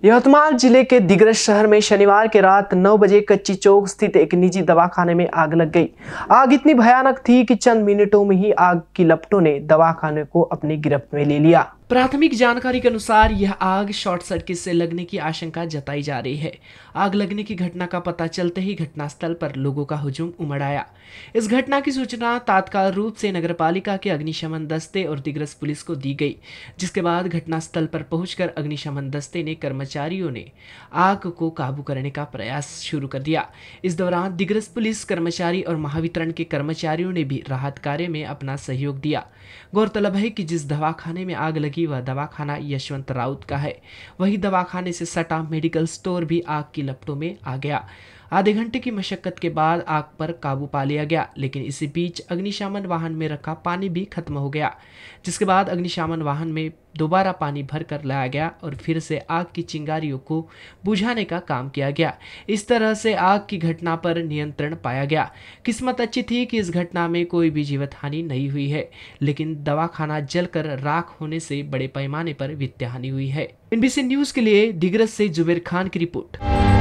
यवतमाल जिले के दिग्रस शहर में शनिवार की रात 9 बजे कच्ची चौक स्थित एक निजी दवाखाने में आग लग गई। आग इतनी भयानक थी कि चंद मिनटों में ही आग की लपटों ने दवाखाने को अपनी गिरफ्त में ले लिया। प्राथमिक जानकारी के अनुसार यह आग शॉर्ट सर्किट से लगने की आशंका जताई जा रही है। आग लगने की घटना का पता चलते ही घटनास्थल पर लोगों का हुजूम उमड़ आया। इस घटना की सूचना तात्काल रूप से नगरपालिका के अग्निशमन दस्ते और दिग्रस पुलिस को दी गई, जिसके बाद घटनास्थल पर पहुंचकर अग्निशमन दस्ते ने कर्मचारियों ने आग को काबू करने का प्रयास शुरू कर दिया। इस दौरान दिग्रस पुलिस कर्मचारी और महावितरण के कर्मचारियों ने भी राहत कार्य में अपना सहयोग दिया। गौरतलब है कि जिस दवाखाने में आग लगी वह दवाखाना यशवंत राउत का है। वही दवाखाने से सटा मेडिकल स्टोर भी आग की लपटों में आ गया। आधे घंटे की मशक्कत के बाद आग पर काबू पा लिया गया, लेकिन इसी बीच अग्निशमन वाहन में रखा पानी भी खत्म हो गया, जिसके बाद अग्निशमन वाहन में दोबारा पानी भर कर लाया गया और फिर से आग की चिंगारियों को बुझाने का काम किया गया। इस तरह से आग की घटना पर नियंत्रण पाया गया। किस्मत अच्छी थी कि इस घटना में कोई भी जीवित हानि नहीं हुई है, लेकिन दवाखाना जलकर राख होने से बड़े पैमाने पर वित्तीय हानि हुई है। NBC न्यूज के लिए दिग्रस से जुबेर खान की रिपोर्ट।